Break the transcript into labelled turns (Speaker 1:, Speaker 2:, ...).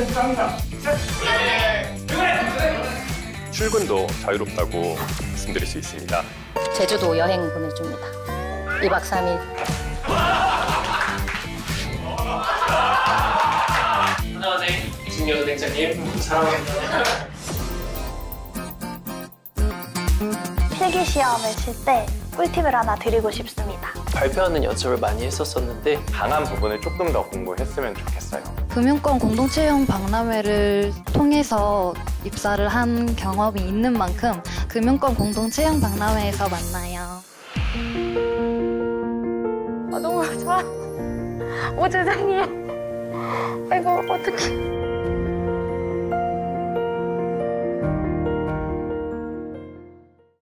Speaker 1: 출근도 자유롭다고 말씀드릴 수 있습니다.
Speaker 2: 제주도 여행 보내줍니다. 2박 3일.
Speaker 3: 안녕하세요. 진여 대장님 사랑합니다.
Speaker 4: 필기시험을 칠 때 꿀팁을 하나 드리고 싶습니다.
Speaker 3: 발표하는 연습을 많이 했었는데
Speaker 1: 강한 부분을 조금 더 공부했으면 좋겠어요.
Speaker 5: 금융권 공동채용 박람회를 통해서 입사를 한 경험이 있는 만큼 금융권 공동채용 박람회에서 만나요.
Speaker 4: 너무 좋아. 오, 세상에. 아이고, 어떡해.